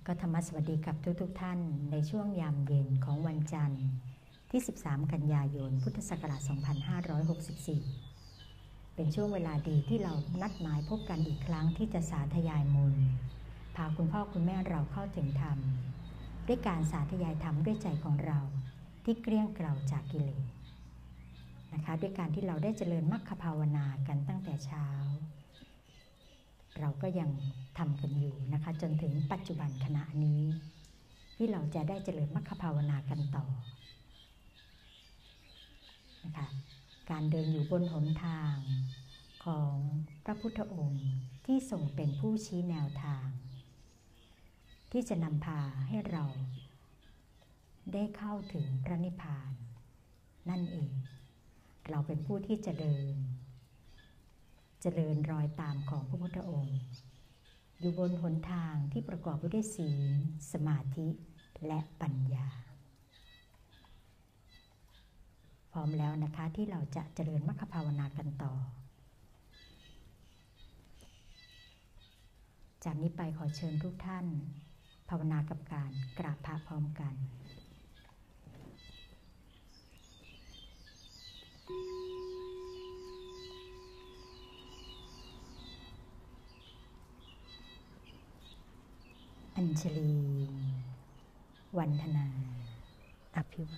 ก็ธรรมสวัสดีกับทุกท่านในช่วงยามเย็นของวันจันทร์ที่ 13 กันยายน พุทธศักราช 2564 เป็นช่วงเวลาดีที่เรานัดหมายพบกันอีกครั้งที่จะสาธยายมนต์พาคุณพ่อคุณแม่เราเข้าถึงธรรมด้วยการสาธยายธรรมด้วยใจของเราที่เกลี้ยงเกลาจากกิเลสนะคะด้วยการที่เราได้เจริญมรรคภาวนากันตั้งแต่เช้าเราก็ยังทำกันอยู่นะคะจนถึงปัจจุบันขณะนี้ที่เราจะได้เจริญมรรคภาวนากันต่อนะคะการเดินอยู่บนหนทางของพระพุทธองค์ที่ทรงเป็นผู้ชี้แนวทางที่จะนำพาให้เราได้เข้าถึงพระนิพพานนั่นเองเราเป็นผู้ที่จะเดินรอยตามของพระพุทธองค์อยู่บนหนทางที่ประกอบไปด้วยศีลสมาธิและปัญญาพร้อมแล้วนะคะที่เราจะเจริญมรรคภาวนากันต่อจากนี้ไปขอเชิญทุกท่านภาวนากับการกราบพระพร้อมกันอัญชลีวันธนาอภิวัต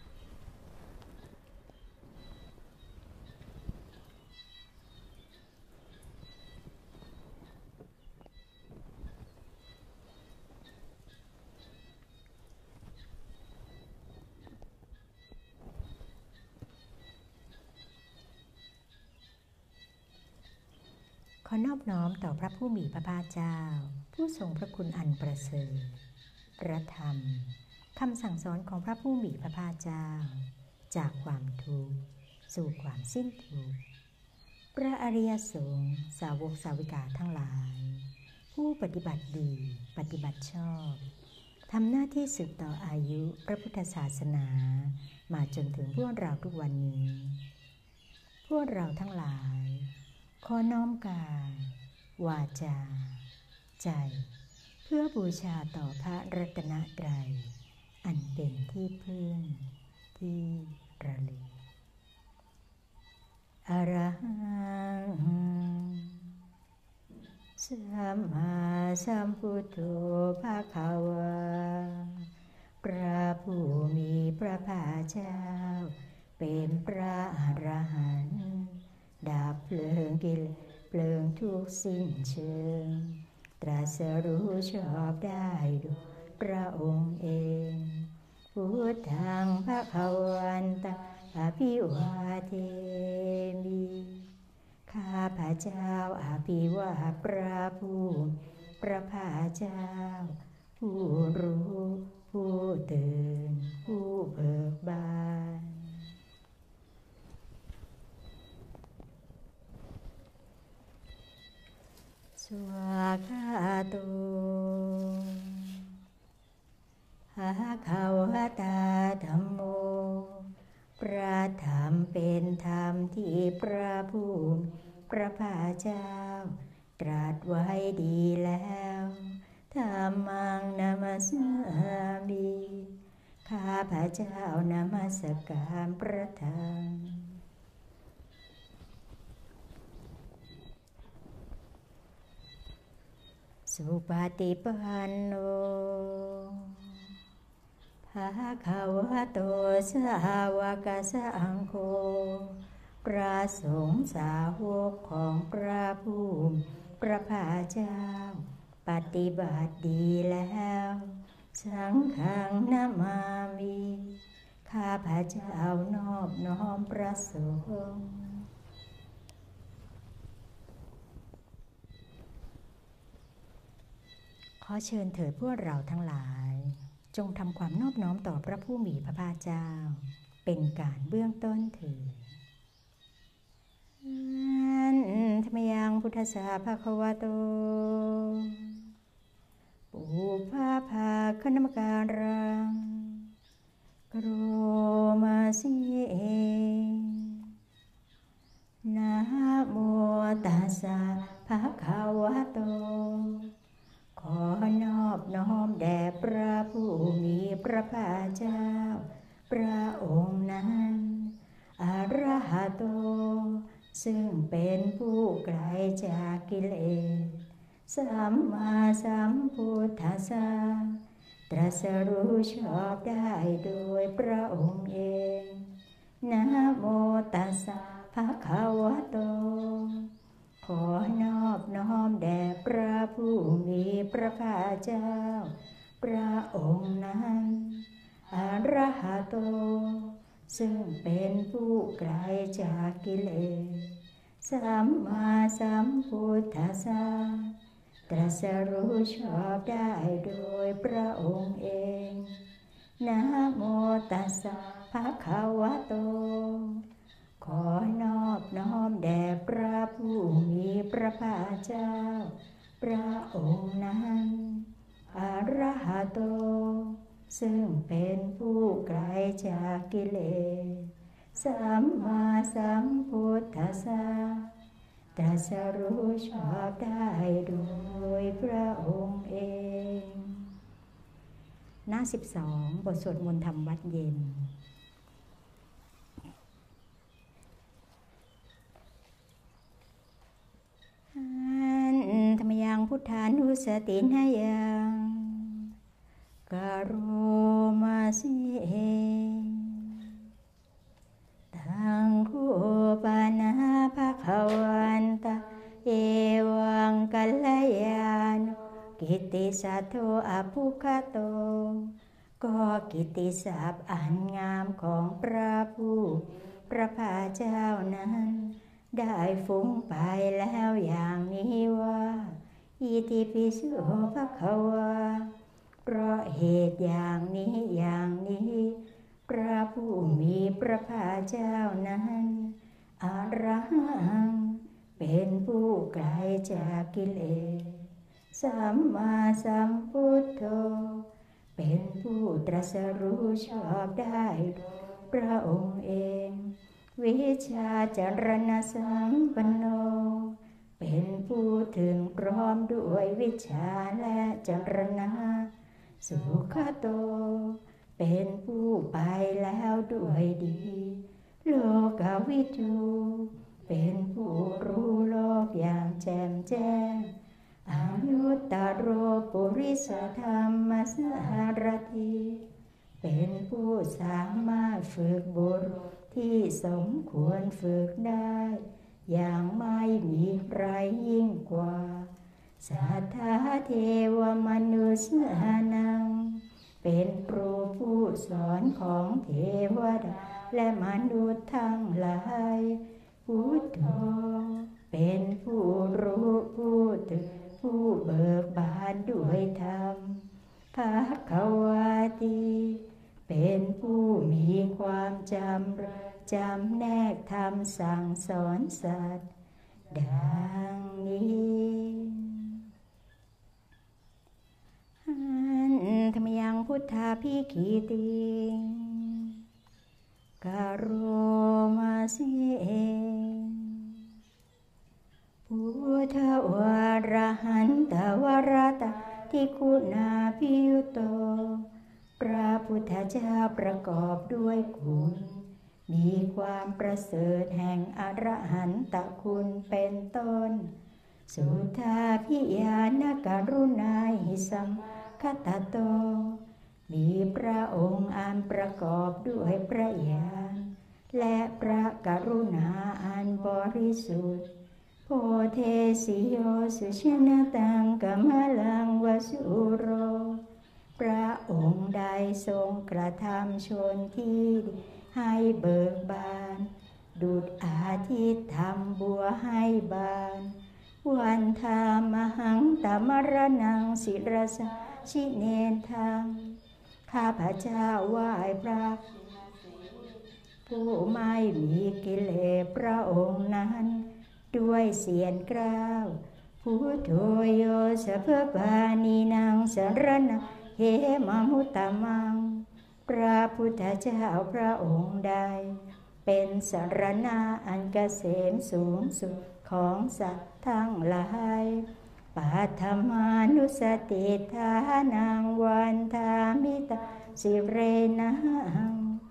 ขอนอบน้อมต่อพระผู้มีพระภาคเจ้าผู้ทรงพระคุณอันประเสริฐพระธรรมคำสั่งสอนของพระผู้มีพระภาคเจ้าจากความทุกข์สู่ความสิ้นทุกข์พระอริยสงฆ์สาวกสาวิกาทั้งหลายผู้ปฏิบัติดีปฏิบัติชอบทำหน้าที่สืบต่ออายุพระพุทธศาสนามาจนถึงพวกเราทุกวันนี้พวกเราทั้งหลายขอน้อมกายวาจาใจเพื่อบูชาต่อพระรัตนตรัยอันเป็นที่พึ่งที่ระลึกอะระหังสัมมาสัมพุทโธภะคะวะพระผู้มีพระภาคเจ้าเป็นพระอรหันต์ดับเพลิงกิเลสเพลิงทุกสิ้นเชิงตรัสรู้ชอบได้ด้วยพระองค์เองพุทธังภคะวันตังอภิวาเทมิข้าพระเจ้าอภิวาทพระผู้พระภาคเจ้าผู้รู้ผู้ตื่นผู้เบิกบานสวากขาโตภะคะวะตาธัมโมพระธรรมเป็นธรรมที่พระผู้พระภาคเจ้าตรัสไว้ดีแล้วธัมมังนัมสสามิข้าพระเจ้านมัสการพระธรรมสุปฏิปันโนภะคะวะโตสาวกสังโฆพระสงฆ์สาวกของพระผู้พระภาคเจ้าปฏิบัติดีแล้วสังฆังนะมามิข้าพระเจ้านอบน้อมพระสงฆ์ขอเชิญเถิดพวกเราทั้งหลายจงทำความนอบน้อมต่อพระผู้มีพระภาคเจ้าเป็นการเบื้องต้นเถิดธรรมยังพุทธสาภควโตปุพพภาคณมการังกโรมาสินะโมตัสสะภะคะวะโตขอนอบน้อมแด่พพระองค์นั้นอรหัตโตซึ่งเป็นผู้ไกลจากกิเลสสัมมาสัมพุทธัสสะตรัสรู้ชอบได้โดยพระองค์เองนะโมตัสสะภะคะวะโตขอนอบน้อมแด่พระผู้มีพระภาคเจ้าพระองค์นั้นอรหัตโตซึ่งเป็นผู้ไกลจากกิเลสสัมมาสัมพุทธัสสะตรัสรู้ชอบได้โดยพระองค์เองนะโมตัสสะภะคะวะโตขอนอบน้อมแด่พระผู้มีพระภาคเจ้าพระองค์นั้นอรหัตโตซึ่งเป็นผู้ไกลจากกิเลสสัมมาสัมพุทธัสสะตรัสรู้ชอบได้โดยพระองค์เองหน้า12บทสวดมนต์ธรรมวัดเย็นธรรมยังพุทธานุสตินายังกโรมาสิทังคูปนาภคะวันตาเอวังกัลยาณกิตติสัทโธอภุคโตก็กิตติศัพท์อันงามของพระผู้พระภาคเจ้านั้นได้ฟุ้งไปแล้วอย่างนี้ว่าอิติปิโสภควาเพราะเหตุอย่างนี้พระผู้มีพระภาคเจ้านั้นอรหังเป็นผู้ไกลจากกิเลสสัมมาสัมพุทโธเป็นผู้ตรัสรู้ชอบได้พระองค์เองวิชาจารณสัมปันโนเป็นผู้ถึงพร้อมด้วยวิชาและจารณะสุขโตเป็นผู้ไปแล้วด้วยดีโลกวิทูเป็นผู้รู้โลกอย่างแจ่มแจ้งอนุตตโรปุริสธรรมสารถิเป็นผู้สามารถฝึกบุรุษที่สมควรฝึกได้อย่างไม่มีใครยิ่งกว่าสัทธาเทวมนุษย์นังเป็นครูผู้สอนของเทวดาและมนุษย์ทั้งหลายพุทโธเป็นผู้รู้ผู้ตื่นผู้เบิกบานด้วยธรรมภควตีเป็นผู้มีความจำแนกธรรมสั่งสอนสัตว์ดังนี้ธรรมยังพุทธาภิคีติกโรมาสิพุทธวรหันตวรตาทิคุณาภิยุโตพระพุทธเจ้าประกอบด้วยคุณมีความประเสริฐแห่งอรหันตคุณเป็นต้นสุทธาภิญาณกรุณาหิสัมคตโตมีพระองค์อันประกอบด้วยพระญาณและพระกรุณาอันบริสุทธิ์โพเทสิโยสุชนะตังกัมลังวสุโรพระองค์ใดทรงกระทำชนที่ให้เบิกบานดุจอาทิตย์ทำบัวให้บานวันธามหังตมรนังศิรสะชิเนทังข้าพเจ้าไหว้พระผู้ไม่มีกิเลสพระองค์นั้นด้วยเสียงกล้าวพุทโธโยสัพพานีนางสรณะเหมมุตตมังพระพุทธเจ้าพระองค์ใดเป็นสรณะอันเกษมสูงสุดของสัตว์ทั้งหลายปัทมานุสติทานังวันทามิตาสิเรนัง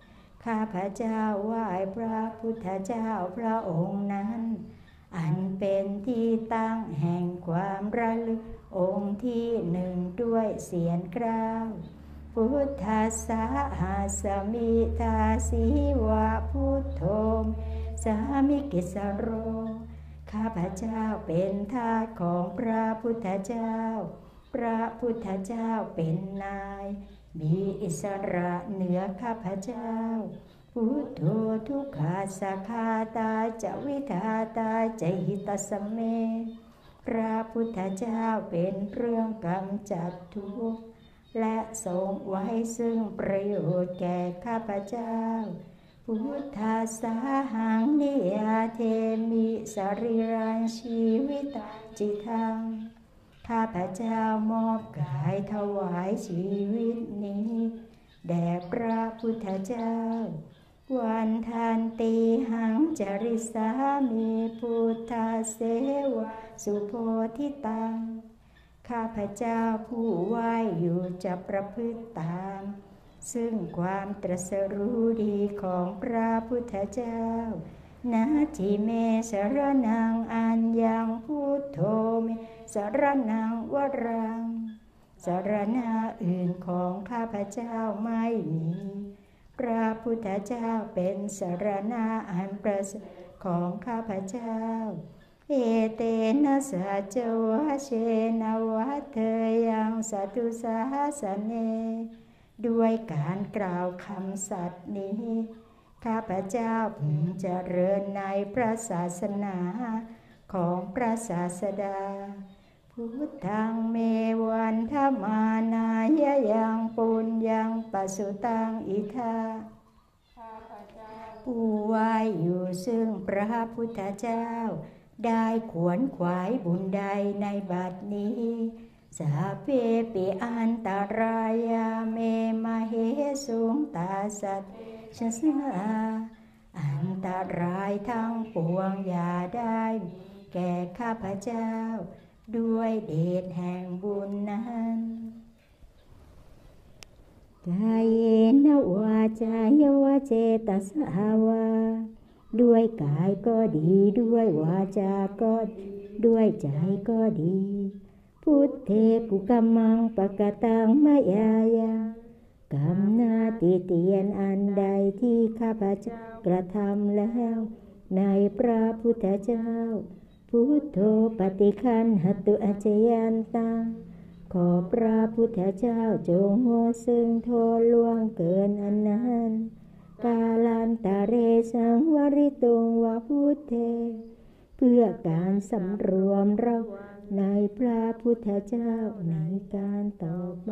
ข้าพเจ้าไหว้พระพุทธเจ้าพระองค์นั้นอันเป็นที่ตั้งแห่งความระลึกองค์ที่หนึ่งด้วยเสียงกล่าวพุทธัสสะหาสมิทาสีวะพุทโธสามิกิสโรข้าพเจ้าเป็นทาสของพระพุทธเจ้าพระพุทธเจ้าเป็นนายมีอิสระเหนือข้าพเจ้าพุทโธทุกขาสัคขาตาจะวิทาตาจะหิตสเมพระพุทธเจ้าเป็นเครื่องกำจัดทุกข์และทรงไว้ซึ่งประโยชน์แก่ข้าพเจ้าพุทธัสสะหังนิยาเทมิสรีรังชีวิตจิตังข้าพเจ้ามอบกายถวายชีวิตนี้แด่พระพุทธเจ้าวันทันติหังจริสามิพุทธเสวะสุโพธิตังข้าพเจ้าผู้ไหว้อยู่จะประพฤติตามซึ่งความตรัสรู้ดีของพระพุทธเจ้านาจิเมสรนังอัญญังพุทโธเมสรนังวรังสรณะอื่นของข้าพเจ้าไม่มีพระพุทธเจ้าเป็นสรณะอันประเสริฐของข้าพเจ้าเอเตนะสัจวะเชนะวัฏเทยังสัตตุสาสเนด้วยการกล่าวคำสัตย์นี้ข้าพเจ้าพึงเจริญในพระศาสนาของพระศาสดาพุทธังเมวันธมานายะยังปุญญังปสุตังอิทาผู้ไหว้อยู่ซึ่งพระพุทธเจ้าได้ขวนขวายบุญใดในบัดนี้สาเพปิอันตรายาเมมาเหสุงตาสัตชะสาอันตรายทั้งปวงอย่าได้แก่ข้าพเจ้าด้วยเดชแห่งบุญนั้นกายเยนะวาจายวะเจตสาวาด้วยกายก็ดีด้วยวาจาก็ด้วยใจก็ดีพุทเทกุกัมมังปะกตังมะยายากรรมนาติเตียนอันใดที่ข้าพเจ้ากระทำแล้วในพระพุทธเจ้าพุทโธปฏิคันหตุอจยันตังขอพระพุทธเจ้าจงโหซึ่งโทษล่วงเกินอันนั้นกาลันตาเรสังวริตุงวะพุทเทเพื่อการสำรวมเราในพระพุทธเจ้าในการต่อไป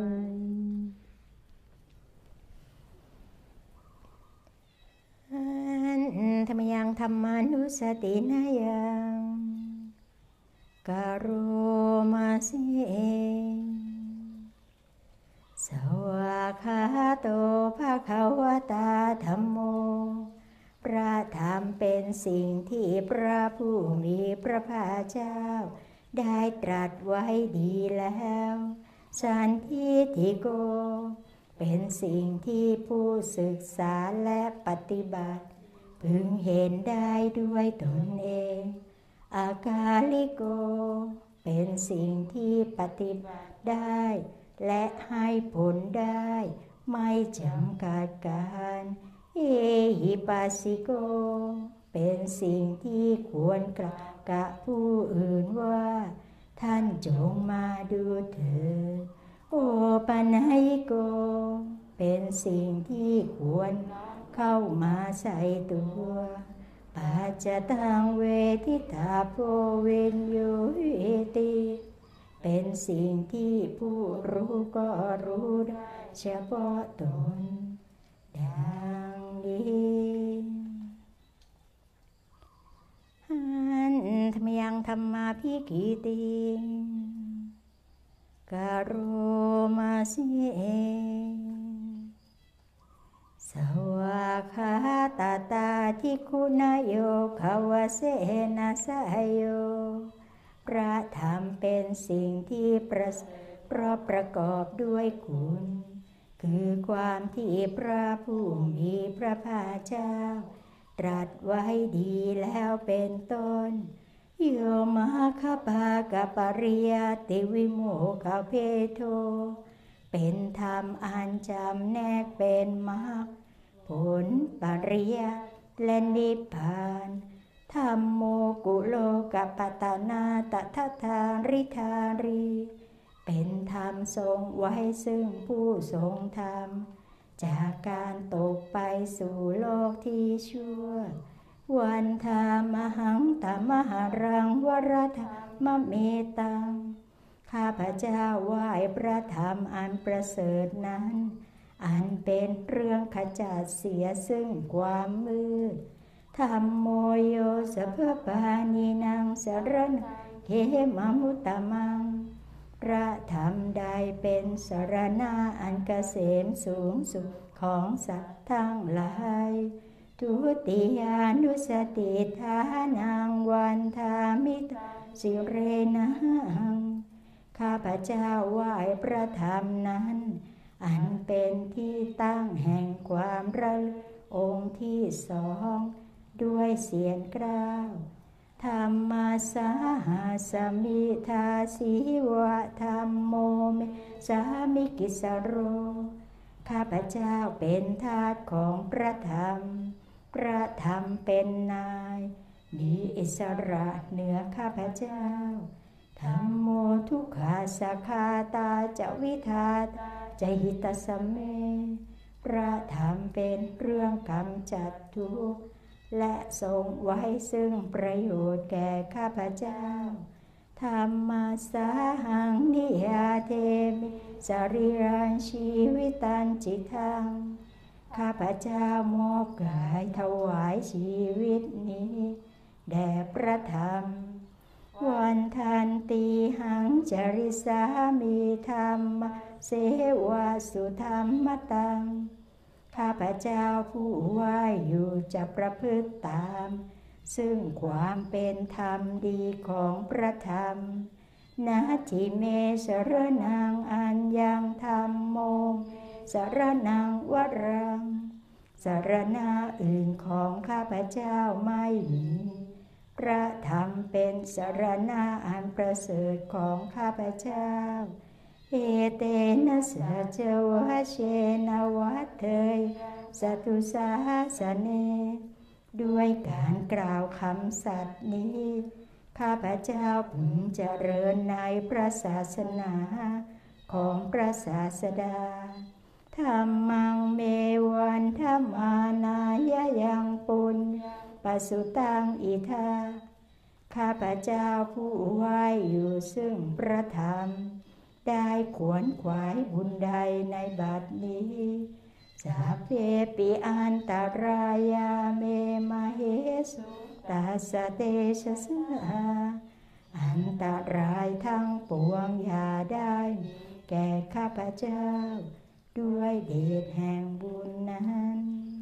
ธรรมยังธรรมานุสตินายังกโรมาสิสวากขาโตภควตาธัมโมพระธรรมเป็นสิ่งที่พระผู้มีพระภาคเจ้าได้ตรัสไว้ดีแล้วสันทิฏฐิโกเป็นสิ่งที่ผู้ศึกษาและปฏิบัติพึงเห็นได้ด้วยตนเองอากาลิโกเป็นสิ่งที่ปฏิบัติได้และให้ผลได้ไม่จำกัดการเอหิปัสสิโกเป็นสิ่งที่ควรกล่าวกับผู้อื่นว่าท่านจงมาดูเถิดโอปัญญิโกเป็นสิ่งที่ควรเข้ามาใส่ตัวปัจจตังเวทิตาโพวินโยติเป็นสิ่งที่ผู้รู้ก็รู้ได้เฉพาะตนดังนี้ธรรมยังธรรมาภิกิติกโรมาสิสวากขาตาตาทิคุณโยภวเสนะสยโยพระธรรมเป็นสิ่งที่เพราะประกอบด้วยคุณคือความที่พระผู้มีพระภาคเจ้าตรัสไว้ดีแล้วเป็นต้นโยมาคปากปริยติวิโมกขเพโทเป็นธรรมอันจำแนกเป็นมรรคผลปริยัติและนิพพานธัมโมกุโลกปัตตนาตถาทาริธารีเป็นธรรมทรงไว้ซึ่งผู้ทรงธรรมจากการตกไปสู่โลกที่ชั่ววันธามหังตมหารังวรธรรมเมตังข้าพเจ้าไหว้พระธรรมอันประเสริฐนั้นอันเป็นเรื่องขจัดเสียซึ่งความมืดธัมโมโยสัพพปานีนังสรณังเขมมุตตมังพระธรรมใดเป็นสรณะอันเกษมสูงสุดของสัตว์ทั้งหลายทุติยานุสติทานังวันธามิตาสิเรนังข้าพเจ้าไหว้พระธรรมนั้นอันเป็นที่ตั้งแห่งความระลึกองค์ที่สองด้วยเสียงกล้าวธรรมสาหาสมิทาสีวะธรรมโมเมสามิกิสโรข้าพเจ้าเป็นทาสของพระธรรมพระธรรมเป็นนายมีอิสระเหนือข้าพเจ้าธัมโมทุกขาสาคาตาจะวิทาจะหิตสเมพระธรรมเป็นเรื่องกำจัดทุกข์และทรงไว้ซึ่งประโยชน์แก่ข้าพเจ้าธรรมสาหังนิยาเทมิสรีรังชีวิตันจิตังข้าพเจ้ามอบกายถวายชีวิตนี้แด่พระธรรมวันทันตีหังจริสามีธรรมเสวาสุธรรมตังข้าพเจ้าผู้ไหว้อยู่จะประพฤติตามซึ่งความเป็นธรรมดีของพระธรรมนาทิเมสรนังอัญญังธรรมโมสรนังวรังสรณะอื่นของข้าพเจ้าไม่มีพระธรรมเป็นสรณะอันประเสริฐของข้าพเจ้าเอเตนะสัจวะเชนะวัตเถยสัตุสาสเนด้วยการกล่าวคำสัตย์นี้ข้าพเจ้าพึงเจริญในพระศาสนาของพระศาสดาธัมมังเมวันธัมมานายยังปุญปสุตังอิทาข้าพเจ้าผู้ไหว้อยู่ซึ่งพระธรรมได้ขวนขวายบุญใดในบัดนี้สัพเพปิอันตรายาเมมาเหสุตัสสะเตชะสะอันตรายทั้งปวงอย่าได้แก่ข้าพเจ้าด้วยเดชแห่งบุญนั้น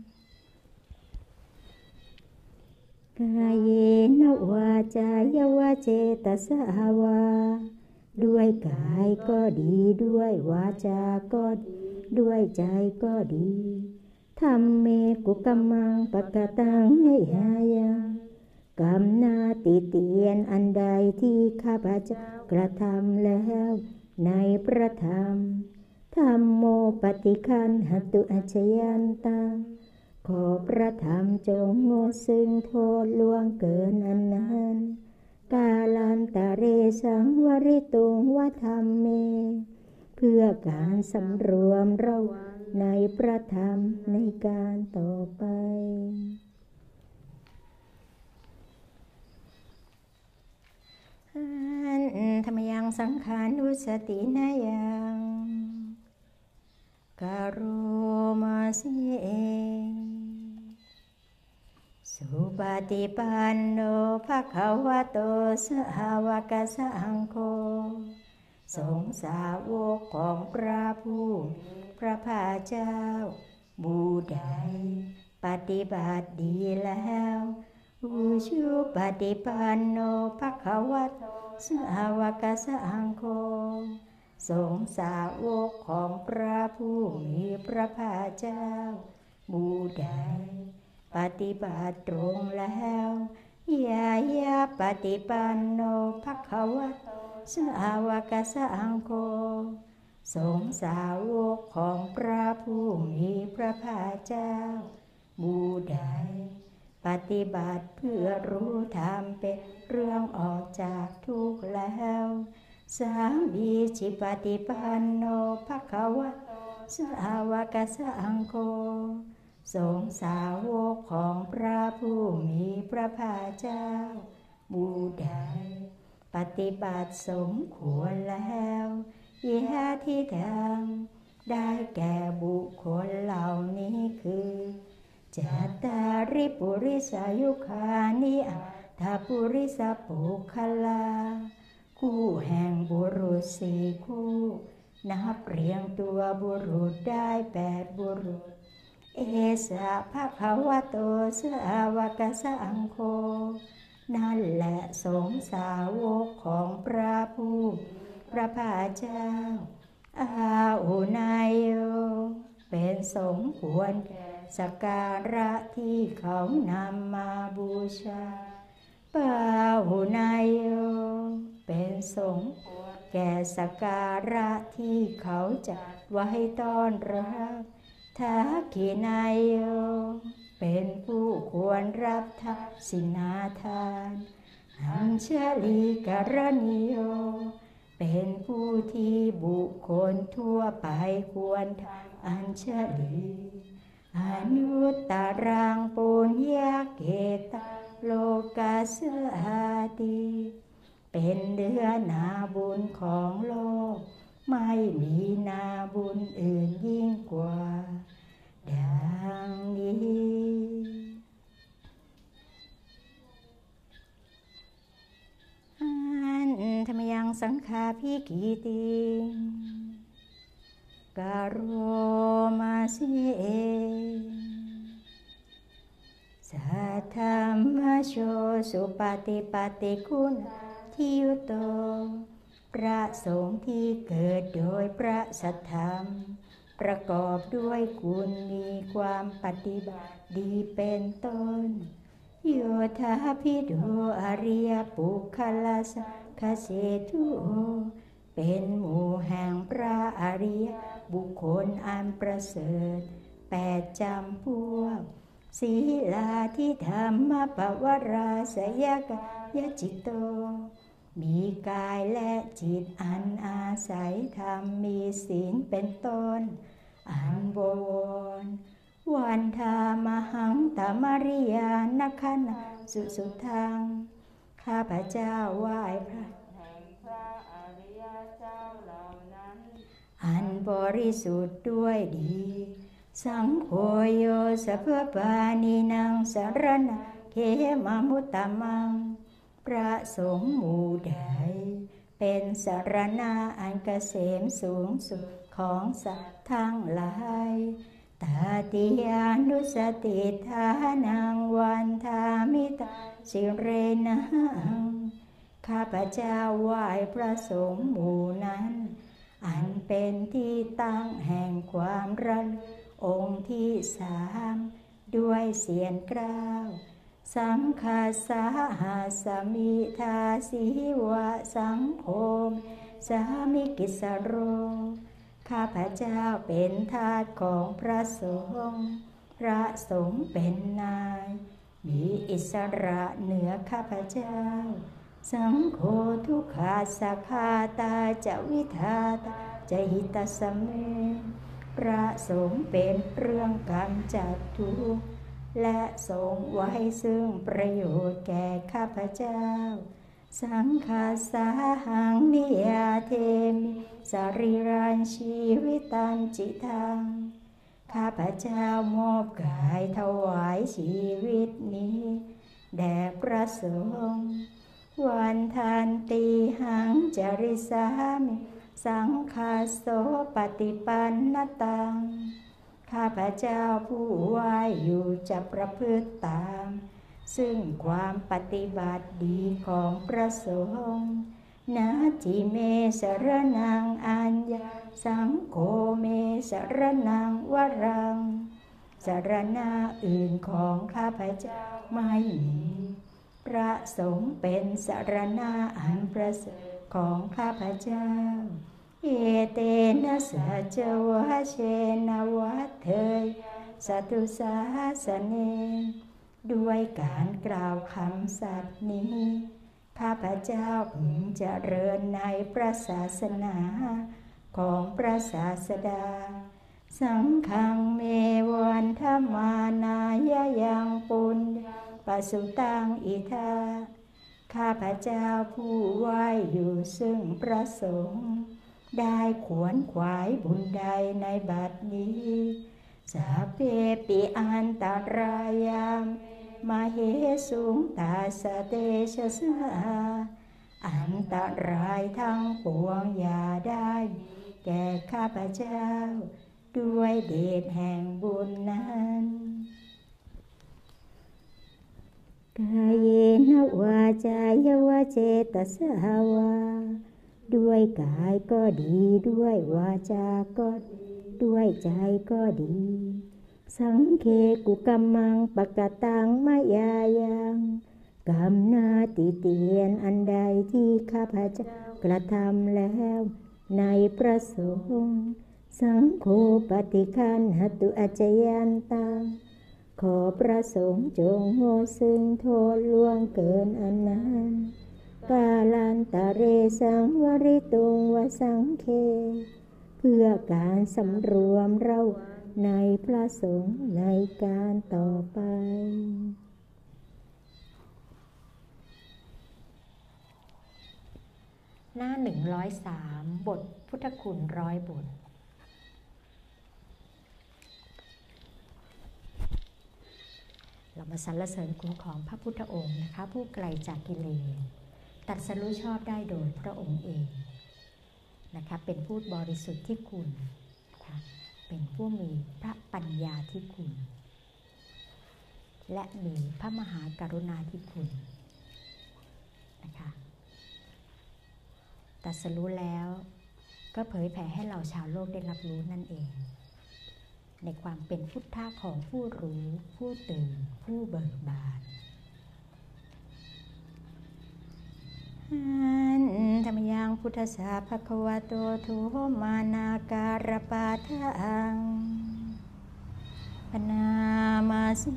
กายเยนวาจายวาเจตสาวาด้วยกายก็ดีด้วยวาจาก็ดีด้วยใจก็ดีธรรมเมกุกัมมังปะกตังให้หายังกรรมนาติเตียนอันใดที่ข้าพเจ้ากระทำแล้วในพระธรรมธัมโมปฏิคันหตุอัจฉยันตังขอพระธรรมจงงดซึ่งโทษล่วงเกินอันนั้นกาลันตะเรสังวริตุงวะธรรมเมเพื่อการสำรวมระวังในพระธรรมในการต่อไปธรรมยังสังขานุสตินายังกโรมาสิเอสุปฏิปันโนภควโตสาวกสังโฆสงฆ์สาวกของพระผู้พระภาคเจ้าบูใดปฏิบัติดีแล้วอุชุปฏิปันโนภควโตสาวกสังโฆสงฆ์สาวกของพระผู้มีพระภาคเจ้าบูใดปฏิบัติตรงแล้วยายาปฏิปันโนภควโตสาวกสังโฆสงฆ์สาวกของพระผู้มีพระภาคเจ้าบูใดปฏิบัติเพื่อรู้ธรรมเป็นเรื่องออกจากทุกข์แล้วสามีจิปฏิปันโนภควโตสาวกสังโฆสงฆ์สาวกของพระผู้มีพระภาคเจ้าบูใดปฏิบัติสมควรแล้วยะที่ทำได้แก่บุคคลเหล่านี้คือจัตตาริปุริสายุคานิอัตถปุริสปุคคลาคู่แห่งบุรุษสี่คู่นับเรียงตัวบุรุษได้8บุรุษเอสะภะคะวะโตสาวกสังโฆนั่นแหละสงฆ์สาวกของพระผู้พระภาคเจ้าอาหุนายโยเป็นสมควรแก่สักการะที่เขานำมาบูชาปาหุนายโยเป็นสมควรแก่สักการะที่เขาจัดไว้ต้อนรับทักขินายโยเป็นผู้ควรรับทักษิณาทานอัญชลีกรณิโยเป็นผู้ที่บุคคลทั่วไปควรทำอัญชลีอนุตตรังปุญญเกตโลกัสสาติเป็นเนื้อนาบุญของโลกไม่มีนาบุญอื่นยิ่งกว่าดังนี้อันธรรมยังสังฆาภิกิติกโรมาสิเอสัทธรรมโชสุปฏิปัติคุณทิยุโตพระสงฆ์ที่เกิดโดยพระสัทธรรมประกอบด้วยคุณมีความปฏิบัติดีเป็นต้นโยธาภิโดอริยปุคคลสังฆเสตุเป็นหมู่แห่งพระอริยบุคคลอันประเสริฐ8จำพวกศีลาทิธรรมปวราสยกายจิตโตมีกายและจิตอันอาศัยธรรมมีศีลเป็นต้นอันบวรวันธามหังตมริยานัคนาสุทังข้าพเจ้าไหว้พระแห่งพระอริยเจ้าเหล่านั้นอันบริสุทธิ์ด้วยดีสังโฆโยสัพพปานินังสรณะเขมมุตตมังพระสงฆ์หมู่ใดเป็นสรณะอันเกษมสูงสุดของสัตว์ทั้งหลายตาติยานุสติทานังวันทามิตาสิเรนังข้าพเจ้าไหว้พระสงฆ์หมู่นั้นอันเป็นที่ตั้งแห่งความระลึกองค์ที่3ด้วยเสียงกล้าวสังฆาสาหาสมิทาสีวะสังโฆสามิกิสโรข้าพเจ้าเป็นทาสของพระสงฆ์พระสงฆ์เป็นนายมีอิสระเหนือข้าพเจ้าสังโฆทุกขาสักขาตาจะวิทาตาจะหิตสเมพระสงฆ์เป็นเรื่องกำจัดทุกข์และทรงไว้ซึ่งประโยชน์แก่ข้าพเจ้าสังฆาสาหังนิยาเทมิสรีรันชีวิตันจิตังข้าพเจ้ามอบกายถวายชีวิตนี้แด่พระสงฆ์วันทันติหังจริสามิสังฆาโสปฏิปันนตังข้าพเจ้าผู้ไหว้อยู่จะประพฤติตามซึ่งความปฏิบัติดีของพระสงฆ์นาจิเมสรนังอัญญาสังโฆเมสรนังวรังสรณะอื่นของข้าพเจ้าไม่มีพระสงฆ์เป็นสรณะอันประเสริฐของข้าพเจ้าเอเตนะสัจวะเชนะวัฏเถยสัตุสาสเนด้วยการกล่าวคำสัตย์นี้ข้าพเจ้าพึงเจริญในพระศาสนาของพระศาสดาสังฆังเมวันธมานายยังปุญปสุตังอิทาข้าพเจ้าผู้ไหว้อยู่ซึ่งพระสงฆ์ได้ขวนขวายบุญใดในบัดนี้สัพเพปิอันตรายามมาเหสุงตาสเตชะสาอันตรายทั้งปวงอย่าได้แก่ข้าพเจ้าด้วยเดชแห่งบุญนั้นกายเยนะวาจายวะเจตสาวาด้วยกายก็ดีด้วยวาจาก็ดีด้วยใจก็ดีสังเคกุกัมมังปะกตังมายายังกรรมนาติเตียนอันใดที่ข้าพเจ้ากระทำแล้วในประสงค์สังโฆปฏิคันหตุอัจจยันตังขอประสงค์จงโง่ซึ่งโทษล่วงเกินอันนั้นกาลันตะเรสังวริตุงวสังเคเพื่อการสำรวมเราในพระสงฆ์ในการต่อไปหน้า103บทพุทธคุณ100 บทเรามาสรรเสริญคุณของพระพุทธองค์นะคะผู้ไกลจากกิเลสตรัสรู้ชอบได้โดยพระองค์เองนะคะเป็นผู้บริสุทธิ์ที่คุณค่ะเป็นผู้มีพระปัญญาที่คุณและมีพระมหากรุณาธิคุณนะคะตรัสรู้แล้วก็เผยแผ่ให้เราชาวโลกได้รับรู้นั่นเองในความเป็นพุทธะของผู้รู้ผู้ตื่นผู้เบิกบานธรรมยังพุทธสาภควโตทุมานาการปาทังปนามาสิ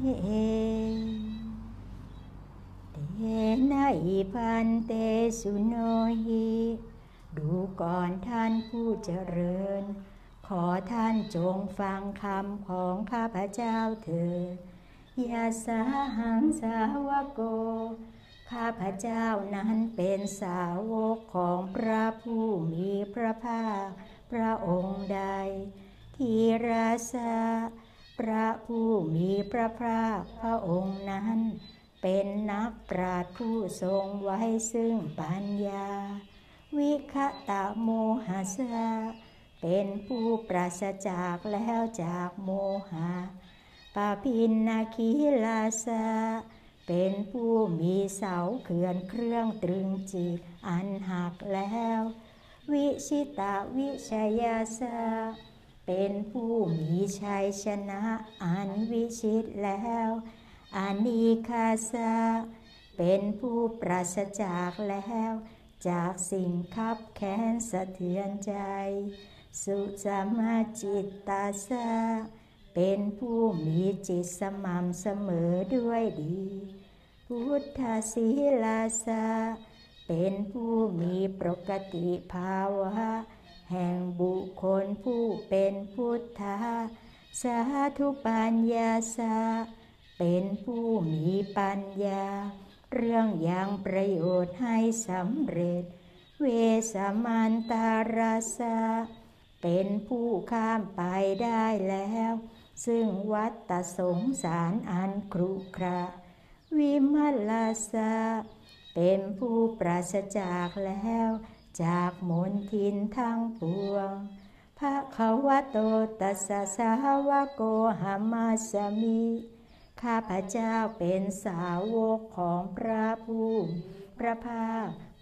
เตนะอิพันเตสุโนหิดูก่อนท่านผู้เจริญขอท่านจงฟังคำของข้าพเจ้าเถิดยะสาหังสาวโกข้าพเจ้านั้นเป็นสาวกของพระผู้มีพระภาคพระองค์ใดทีราสะพระผู้มีพระภาคพระองค์นั้นเป็นนักปราชญ์ผู้ทรงไว้ซึ่งปัญญาวิคตะโมหะสะเป็นผู้ปราศจากแล้วจากโมหะปาปินนาคิลาสะเป็นผู้มีเสาเขื่อนเครื่องตรึงจิตอันหักแล้ววิชิตาวิชัยสะเป็นผู้มีชัยชนะอันวิชิตแล้วอานิคาสะเป็นผู้ปราศจากแล้วจากสิ่งคับแค้นสะเทือนใจสุสมาจิตตาสะเป็นผู้มีจิตสม่ำเสมอด้วยดีพุทธศีลาสะเป็นผู้มีปกติภาวะแห่งบุคคลผู้เป็นพุทธะสาธุปัญญาสะเป็นผู้มีปัญญาเรื่องยังประโยชน์ให้สำเร็จเวสมันตาราสะเป็นผู้ข้ามไปได้แล้วซึ่งวัฏสงสารอันครุขระวิมัลลาสะเป็นผู้ปราศจากแล้วจากมลทินทั้งปวงภควโตตัสสะสาวโกหัมมัสสมิข้าพเจ้าเป็นสาวกของพระผู้พระภาคพ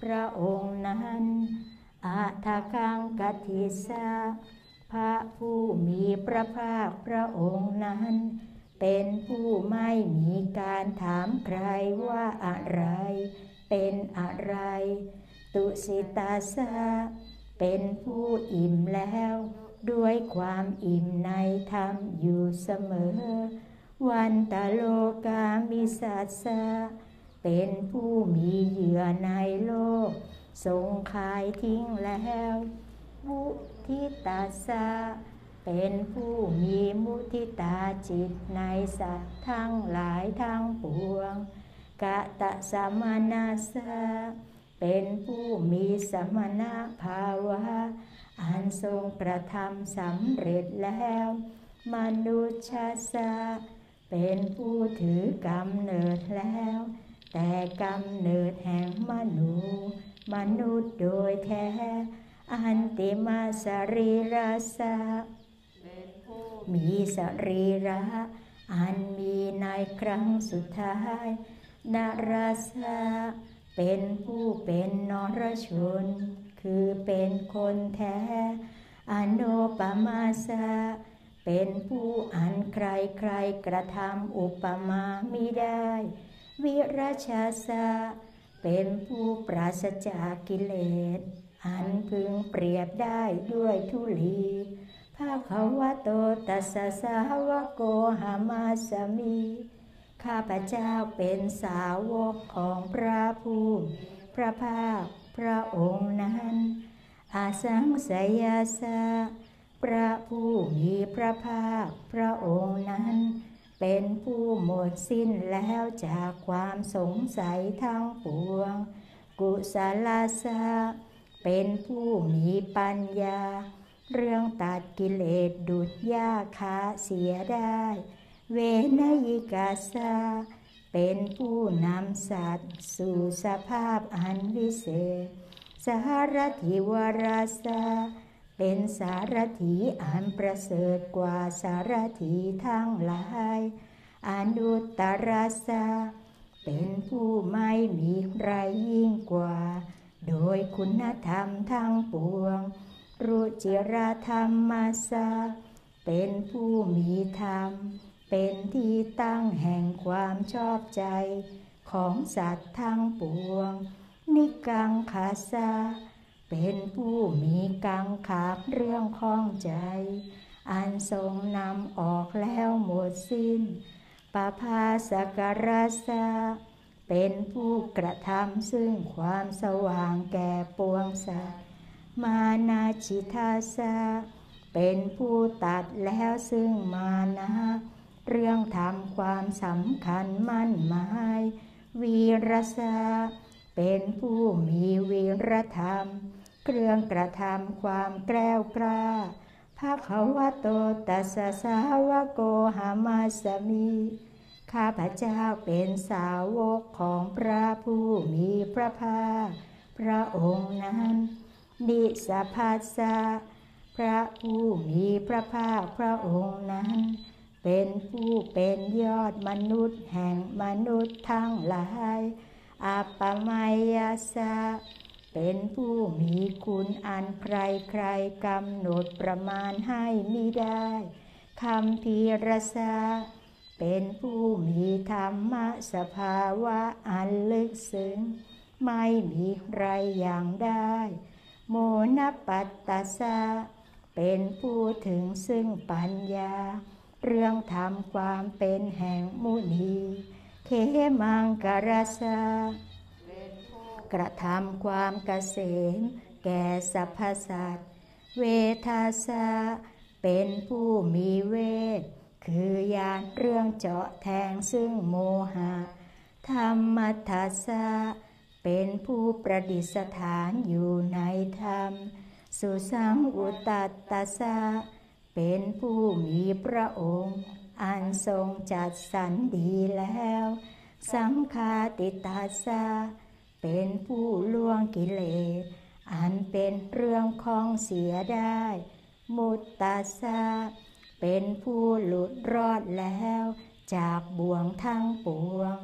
พระองค์นั้นอาทากังกัตถิสะพระผู้มีพระภาคพระองค์นั้นเป็นผู้ไม่มีการถามใครว่าอะไรเป็นอะไรตุสิตาสะเป็นผู้อิ่มแล้วด้วยความอิ่มในธรรมอยู่เสมอวันตโลกามิสัสสะเป็นผู้มีเหยื่อในโลกทรงขายทิ้งแล้วมุทิตาสะเป็นผู้มีมุทิตาจิตในสัตว์ทั้งหลายทั้งปวงกตสมนัสสะเป็นผู้มีสมณภาวะอันทรงกระทำสำเร็จแล้วมนุษย์สะเป็นผู้ถือกำเนิดแล้วแต่กำเนิดแห่งมนุษย์โดยแท้อันติมาสรีระสะมีสรีระอันมีในครั้งสุดท้ายนราสะเป็นผู้เป็นนรชนคือเป็นคนแท้อโนปมาสะเป็นผู้อันใครกระทำอุปมามิได้วิราชาสะเป็นผู้ปราศจากกิเลสอันพึงเปรียบได้ด้วยธุลีภาควะโตตัสสะสาวโกหามาสมิข้าพเจ้าเป็นสาวกของพระผู้พระภาคพระองค์นั้นอาสังสยาสะพระผู้มีพระภาคพระองค์นั้นเป็นผู้หมดสิ้นแล้วจากความสงสัยทั้งปวงกุศลสะเป็นผู้มีปัญญาเรื่องตัดกิเลสดุจหญ้าคาเสียได้เวนยิกาสะเป็นผู้นำสัตว์สู่สภาพอันวิเศษสารถิวราสะเป็นสารถีอันประเสริฐกว่าสารถีทั้งหลายอนุตตรัสสะเป็นผู้ไม่มีใครยิ่งกว่าโดยคุณธรรมทั้งปวงรุจิรธรรมัสสะเป็นผู้มีธรรมเป็นที่ตั้งแห่งความชอบใจของสัตว์ทั้งปวงนิกังขาสะเป็นผู้มีกังขาเรื่องข้องใจอันทรงนำออกแล้วหมดสิ้นปภาสการสะเป็นผู้กระทำซึ่งความสว่างแก่ปวงสัตว์มานาจิทาสะเป็นผู้ตัดแล้วซึ่งมานะเรื่องทำความสำคัญมั่นหมายวีรสะเป็นผู้มีวีรธรรมเครื่องกระทำความแกล้วกล้าภควโตตัสสะสาวโกหามาสมิข้าพเจ้าเป็นสาวกของพระผู้มีพระภาคพระองค์นั้นนิสภัสสะพระผู้มีพระภาคพระองค์นั้นเป็นผู้เป็นยอดมนุษย์แห่งมนุษย์ทั้งหลายอัปปมัยยสะเป็นผู้มีคุณอันใครกำหนดประมาณให้มิได้คัมภีรสะเป็นผู้มีธรรมะสภาวะอันลึกซึ้งไม่มีใครอย่างได้โมนปัตตสะเป็นผู้ถึงซึ่งปัญญาเรื่องทำความเป็นแห่งมุนีเขมังกรสะกระทำความเกษมแก่สรรพสัตว์เวทาสะเป็นผู้มีเวทคือญาณเรื่องเจาะแทงซึ่งโมหะธรรมัทธัสสะเป็นผู้ประดิษฐานอยู่ในธรรมสุสังอุตตัสสะเป็นผู้มีพระองค์อันทรงจัดสรรดีแล้วสังฆาติตัสสะเป็นผู้ล่วงกิเลสอันเป็นเรื่องของเสียได้มุตตัสสะเป็นผู้หลุดรอดแล้วจากบ่วงทั้งปวงภ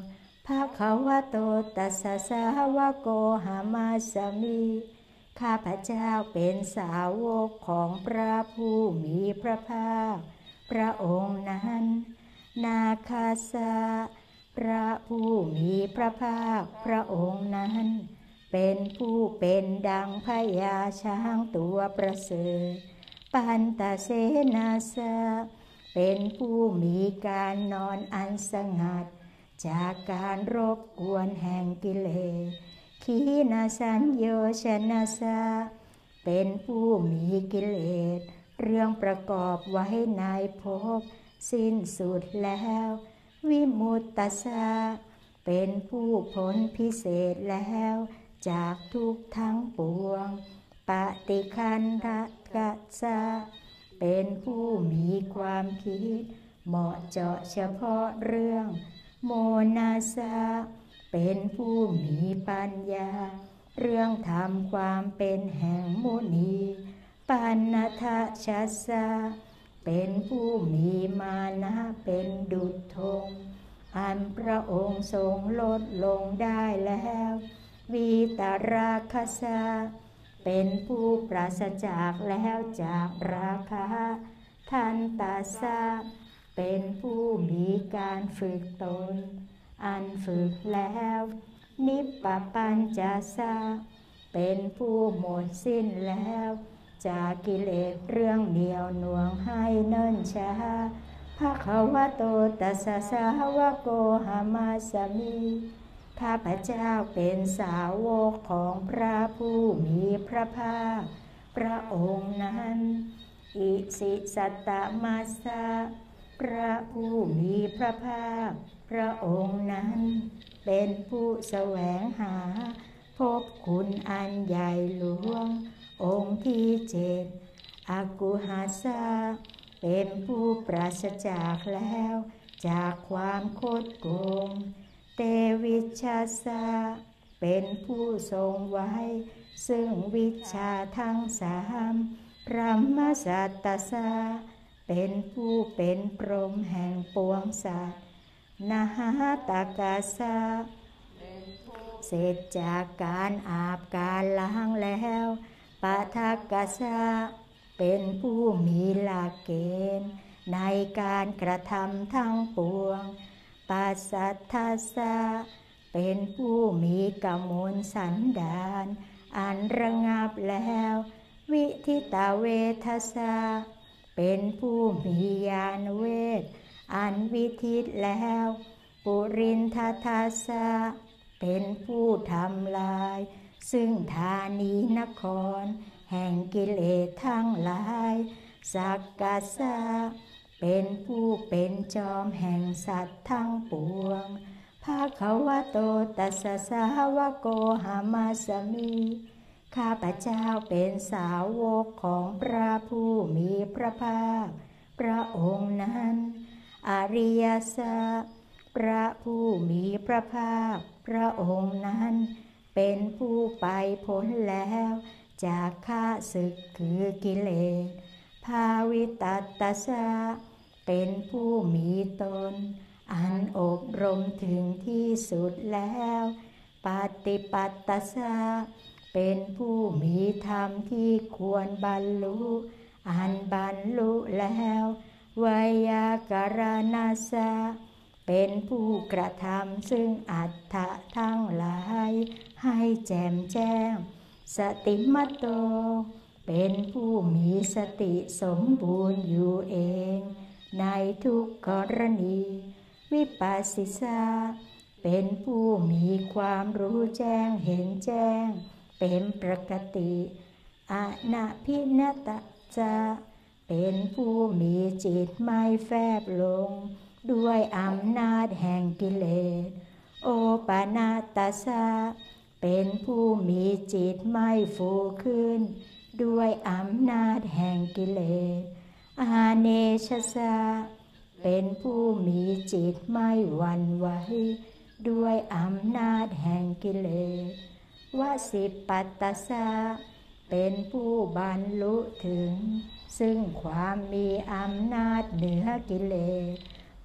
ภควโตตัสสะสาวโกหามาสมิข้าพเจ้าเป็นสาวกของพระผู้มีพระภาคพระองค์นั้นนาคาสะพระผู้มีพระภาคพระองค์นั้นเป็นผู้เป็นดังพญาช้างตัวประเสริฐปันตเสนาสะเป็นผู้มีการนอนอันสงัดจากการรบกวนแห่งกิเลสขีณสัญโยชนะสะเป็นผู้มีกิเลสเรื่องประกอบไว้ในภพสิ้นสุดแล้ววิมุตตสะเป็นผู้พ้นพิเศษแล้วจากทุกข์ทั้งปวงปฏิคันธกัสสะเป็นผู้มีความคิดเหมาะเจาะเฉพาะเรื่องโมนาสะเป็นผู้มีปัญญาเรื่องทำความเป็นแห่งมุนีปัณณทัชชัสสะเป็นผู้มีมานะเป็นดุจธงอันพระองค์ทรงลดลงได้แล้ววีตราคะสะเป็นผู้ปราศจากแล้วจากราคะทันตาสะเป็นผู้มีการฝึกตนอันฝึกแล้วนิปปปัญจสะเป็นผู้หมดสิ้นแล้วจากกิเลสเรื่องเหนียวหน่วงให้เนิ่นช้าภควโตตัสสะสาวโกหามาสมิข้าพเจ้าเป็นสาวกของพระผู้มีพระภาคพระองค์นั้นอิสิสัตตมัสสะพระผู้มีพระภาคพระองค์นั้นเป็นผู้แสวงหาพบคุณอันใหญ่หลวงองค์ที่7อกุหาสะเป็นผู้ปราศจากแล้วจากความคดโกงเตวิชชาสะเป็นผู้ทรงไว้ซึ่งวิชาทั้งสามพรหมสัตตสะเป็นผู้เป็นพรหมแห่งปวงสัตว์นาหตากาสะเสร็จจากการอาบการล้างแล้วปาทกาสะเป็นผู้มีหลักเกณฑ์ในการกระทำทั้งปวงปัสสัทธัสสะเป็นผู้มีกมลสันดานอันระงับแล้ววิธิตาเวทัสสะเป็นผู้มีญาณเวทอันวิทิตแล้วปุรินททัสสะเป็นผู้ทำลายซึ่งธานีนครแห่งกิเลสทั้งหลายสักกัสสะเป็นผู้เป็นจอมแห่งสัตว์ทั้งปวงภควโตตัสสะสาวโกหามาสมิข้าพเจ้าเป็นสาวกของพระผู้มีพระภาคพระองค์นั้นอริยสัจพระผู้มีพระภาคพระองค์นั้นเป็นผู้ไปพ้นแล้วจากข้าศึกคือกิเลสภาวิตัตตสะเป็นผู้มีตนอันอบรมถึงที่สุดแล้วปฏิปัตตสะเป็นผู้มีธรรมที่ควรบรรลุอันบรรลุแล้ววยากรณัสสะเป็นผู้กระทำซึ่งอัตถะทั้งหลายให้แจ่มแจ้งสติมัตโตเป็นผู้มีสติสมบูรณ์อยู่เองในทุกกรณีวิปัสสิสาเป็นผู้มีความรู้แจ้งเห็นแจ้งเป็นปกติอนัพินตจาเป็นผู้มีจิตไม่แฟบลงด้วยอำนาจแห่งกิเลสโอปานาตสะเป็นผู้มีจิตไม่ฟูขึ้นด้วยอำนาจแห่งกิเลสอาเนชสะเป็นผู้มีจิตไม่หวั่นไหวด้วยอำนาจแห่งกิเลสวสิปัตตสะเป็นผู้บรรลุถึงซึ่งความมีอำนาจเหนือกิเลสภ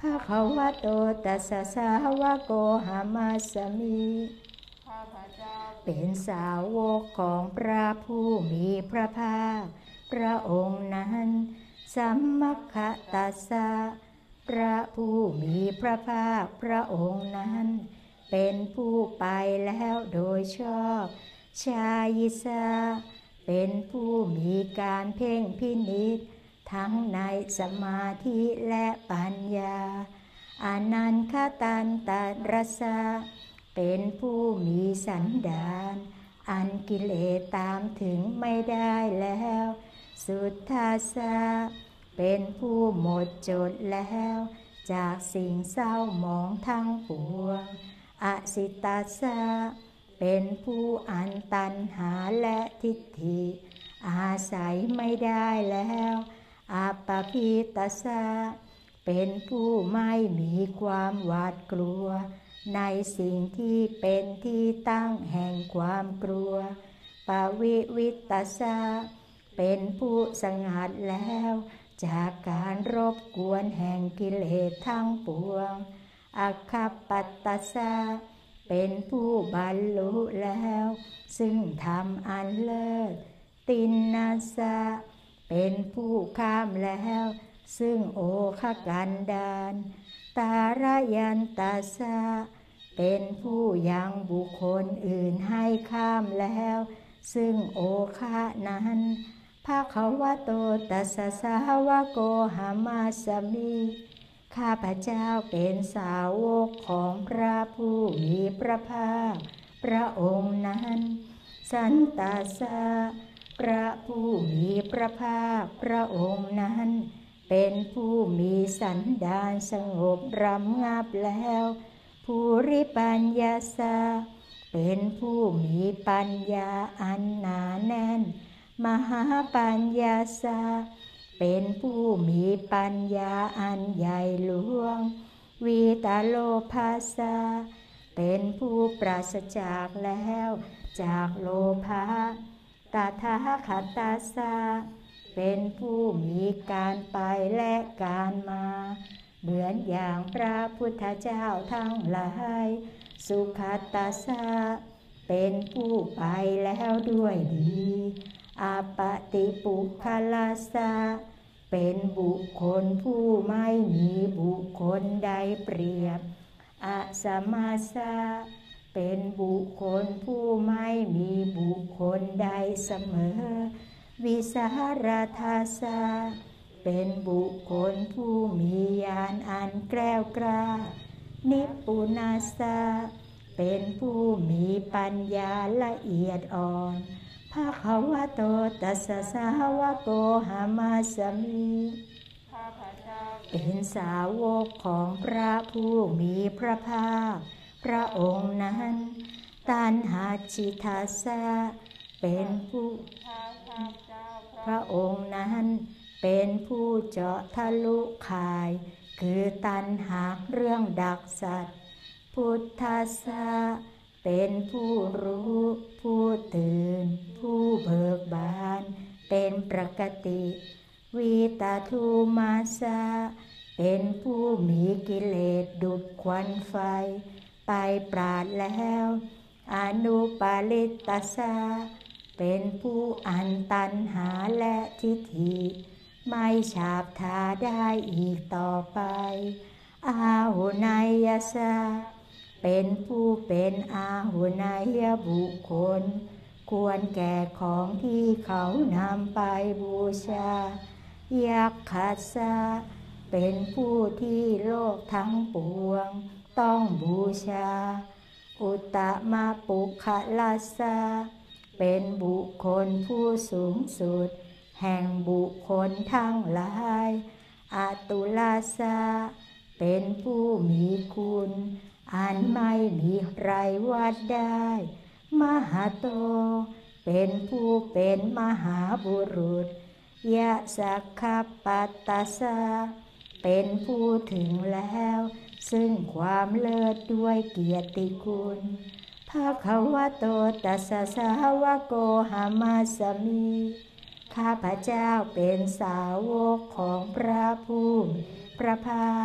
ภะคะวะโตตัสสะสาวะโกหามาสมิข้าพเจ้าเป็นสาวกของพระผู้มีพระภาคพระองค์นั้นสัมมาคะตัสสะพระผู้มีพระภาคพระองค์นั้นเป็นผู้ไปแล้วโดยชอบชายิสาเป็นผู้มีการเพ่งพินิจทั้งในสมาธิและปัญญาอนันคตันตรัสสะเป็นผู้มีสันดานอันกิเลสตามถึงไม่ได้แล้วสุทธาสะเป็นผู้หมดจดแล้วจากสิ่งเศร้าหมองทั้งปวงอสิตัสสะเป็นผู้อันตัณหาและทิฏฐิอาศัยไม่ได้แล้วอัปปภิตัสสะเป็นผู้ไม่มีความหวาดกลัวในสิ่งที่เป็นที่ตั้งแห่งความกลัวปวิวิตตัสสะเป็นผู้สงัดแล้วจากการรบกวนแห่งกิเลสทั้งปวงอคัปปัตตัสสะเป็นผู้บรรลุแล้วซึ่งธรรมอันเลิศตินนัสสะเป็นผู้ข้ามแล้วซึ่งโอคกันดารตารยันตัสสะเป็นผู้ยังบุคคลอื่นให้ข้ามแล้วซึ่งโอคะนั้นภะคะวะโตตัสสะสาวะโกหามาสมิข้าพเจ้าเป็นสาวกของพระผู้มีพระภาคพระองค์นั้นสันตัสสะพระผู้มีพระภาคพระองค์นั้นเป็นผู้มีสันดานสงบรำงับแล้วภูริปัญญาสะเป็นผู้มีปัญญาอันหนาแน่นมหาปัญญาสะเป็นผู้มีปัญญาอันใหญ่หลวงวิตาโลภาสะเป็นผู้ปราศจากแล้วจากโลภะตถาคตัสสะเป็นผู้มีการไปและการมาเหมือนอย่างพระพุทธเจ้าทั้งหลายสุขตัสสะเป็นผู้ไปแล้วด้วยดีอาปติปุคคลัสสะเป็นบุคคลผู้ไม่มีบุคคลใดเปรียบอสมาสะเป็นบุคคลผู้ไม่มีบุคคลใดเสมอวิสารทาสะเป็นบุคคลผู้มีญาณอันแกล้วกล้านิพพุนาสะเป็นผู้มีปัญญาละเอียดอ่อนภะคะวะโตตัสสะสาวะโกหามาสมิข้าพเจ้าเป็นสาวกของพระผู้มีพระภาคพระองค์นั้นตัณหาจิตัสสะเป็นผู้พระองค์นั้นเป็นผู้เจาะทะลุข่ายคือตัณหาเรื่องดักสัตว์พุทธัสสะเป็นผู้รู้ผู้ตื่นผู้เบิกบานเป็นปกติวิตาทูมาสะเป็นผู้มีกิเลสดุจควันไฟไปปราดแล้วอนุปาลิตตัสสะเป็นผู้อันตัณหาและทิฏฐิไม่ฉาบทาได้อีกต่อไปอาหุนายสะเป็นผู้เป็นอาหุนายบุคคลควรแก่ของที่เขานำไปบูชายักขัสสะเป็นผู้ที่โลกทั้งปวงต้องบูชาอุตตมปุคคลัสสะเป็นบุคคลผู้สูงสุดแห่งบุคคลทั้งหลายอตุลาสะเป็นผู้มีคุณอันไม่มีใครวัดได้มหาโตเป็นผู้เป็นมหาบุรุษยะสัคคปัตตัสสะเป็นผู้ถึงแล้วซึ่งความเลิศด้วยเกียรติคุณภะคะวะโตตัสสะสาวะโกหามาสมิข้าพเจ้าเป็นสาวกของพระผู้มีพระภาค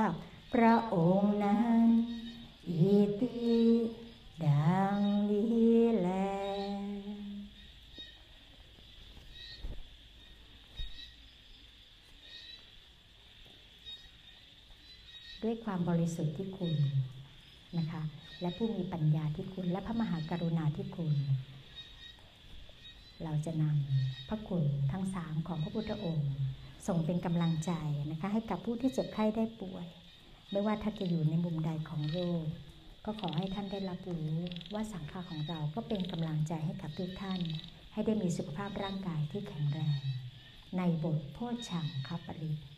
พระองค์นั้นอิติดังนี้แลด้วยความบริสุทธิ์ที่คุณนะคะและผู้มีปัญญาที่คุณและพระมหากรุณาที่คุณเราจะนำพระคุณทั้ง3ของพระพุทธองค์ส่งเป็นกำลังใจนะคะให้กับผู้ที่เจ็บไข้ได้ป่วยไม่ว่าท่านจะอยู่ในมุมใดของโลกก็ขอให้ท่านได้รับรู้ว่าสังฆาของเราก็เป็นกำลังใจให้กับทุกท่านให้ได้มีสุขภาพร่างกายที่แข็งแรงในบทโพชฌังคปริต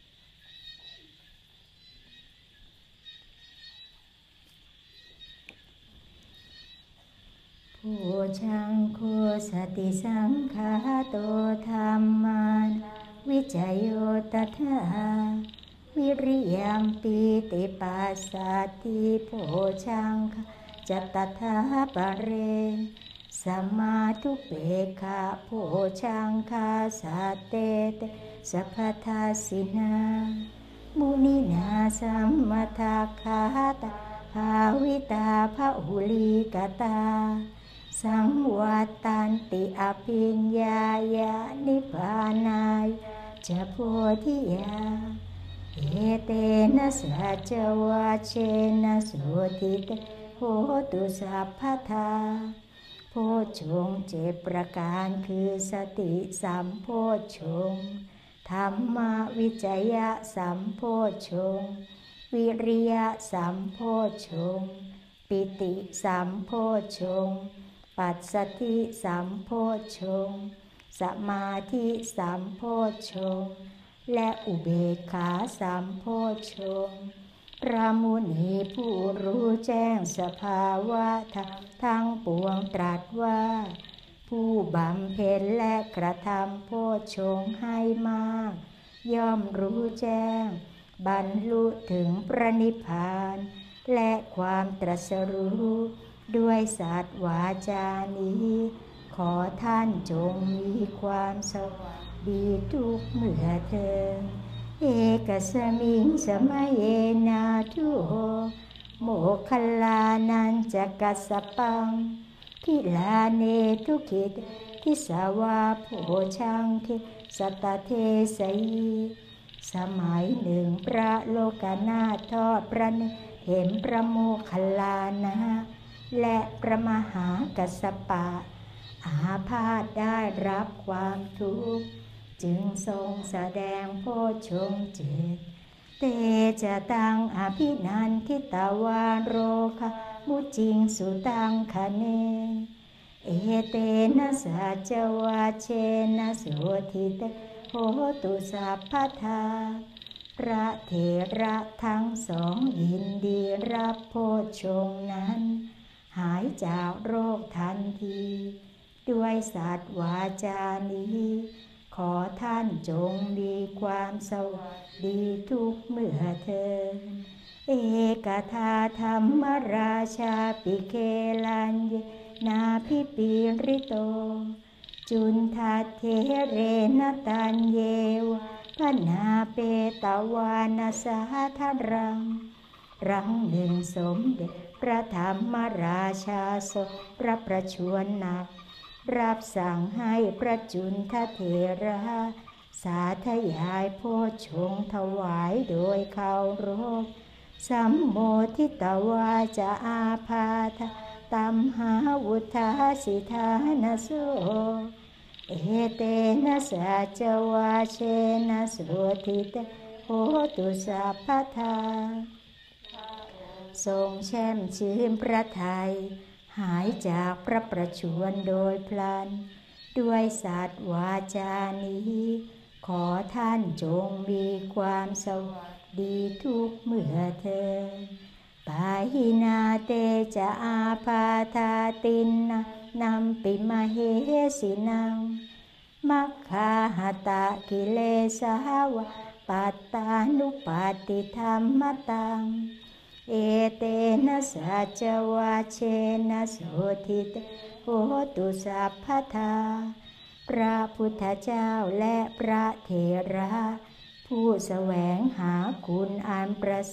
โพชังโฆสติสังฆาโตธัมมานาวิจโยตถาวิริยัมปิติปัสสติโพชังคจตถาปเรสัมมาทุเปกขโพชังคาสัตเตเตสัพพทัสสินามุนินาสัมมาทัคคาตาภาวิตาภอุลีกตาสังวัตตันติอภิญญายานิพพานายจะโพธิยาเอเตนะสัจวะเชนะสุติเตโหตุสัพพทาโพชฌงค์7ประการคือสติสัมโพชฌงค์ธรรมวิจยะสัมโพชฌงค์วิริยะสัมโพชฌงค์ปิติสัมโพชฌงค์ปัสสติสัมโพชฌงค์สมาธิสัมโพชฌงค์และอุเบกขาสัมโพชฌงค์พระมุนีผู้รู้แจ้งสภาวะธรรมทั้งปวงตรัสว่าผู้บำเพ็ญและกระทำโพชฌงค์ให้มากย่อมรู้แจ้งบรรลุถึงพระนิพพานและความตรัสรู้ด้วยสัตย์วาจานี้ขอท่านจงมีความสวัสดีทุกเมื่อเถิดเอกสมิงสมัยเยนาทุโหโมคคัลลานันจะกัสสปังทิลาเนทุขิตทิสาวาโพชังคิสัตเทสยีสมัยหนึ่งพระโลกนาถทอดพระเนตรเห็นพระโมคคัลลานะและพระมหากัสสปะอาพาธได้รับความทุกข์จึงทรงแสดงโพชฌงค์7เตจะตังอภินันทิตาวาโรคะมุจิงสุตังคะเนเอเตนะสัจวะเชนะสุทิเตโหตุสัพพทาพระเถระทั้งสองยินดีรับโพชฌงค์นั้นหายจากโรคทันทีด้วยสัตย์วาจานี้ขอท่านจงมีความสวัสดีทุกเมื่อเถิดเอกทาธรรมราชาปิเคลัญเยนาภิปิริโตจุนทัตเทเรนตัญเยวะพนาเปตวานาสาธรังรังหนึ่งสมเด็จพระธรรมราชาทรงพระประชวรหนักรับสั่งให้พระจุนทเถระสาธยายโพชฌงค์ถวายโดยเคารพสัมโมทิตวาจะอาพาธตัมหาวุธาสิทานโสเอเตนะสัจวะเชนะสุทิเตโหตุสัพพทาทรงแช่มชื่นพระทัยหายจากพระประชวรโดยพลันด้วยสัตย์วาจานี้ขอท่านจงมีความสวัสดีทุกเมื่อเถิดปาหินาเตจะอาพาธาตินนะนัมปิมเหสินังมัคคาหตะกิเลสาวะปัตตานุปัฏฐิธรรมตังเอเตนะสัจวะเชนะสุทิเตโหตุสัพพทาพระพุทธเจ้าและพระเถระผู้แสวงหาคุณอันประเสริฐ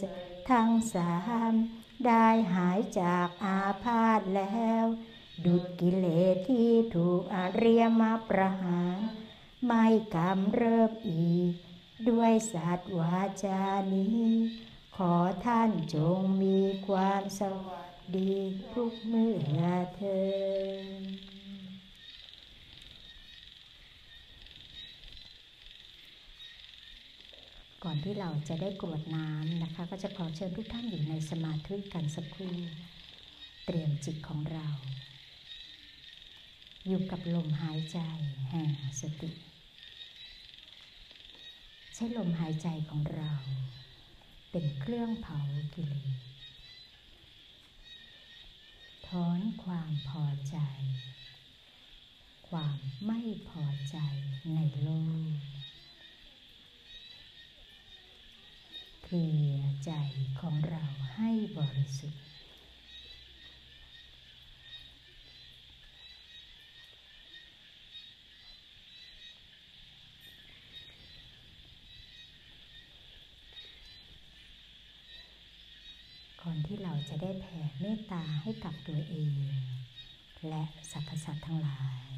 ทั้งสามได้หายจากอาพาธแล้วดุจกิเลสที่ถูกอาเรียมาประหารไม่กำเริบอีกด้วยสัตว์วาจานี้ขอท่านจงมีความสวัสดีทุกเมื่อเถิดก่อนที่เราจะได้กรวดน้ำนะคะก็จะขอเชิญทุกท่านอยู่ในสมาธิกันสักครู่เตรียมจิตของเราอยู่กับลมหายใจแห่งสติใช้ลมหายใจของเราเป็นเครื่องเผากิเลสถอนความพอใจความไม่พอใจในโลกเคลียร์ใจของเราให้บริสุทธิ์ก่อนที่เราจะได้แผ่เมตตาให้กับตัวเองและสรรพสัตว์ทั้งหลาย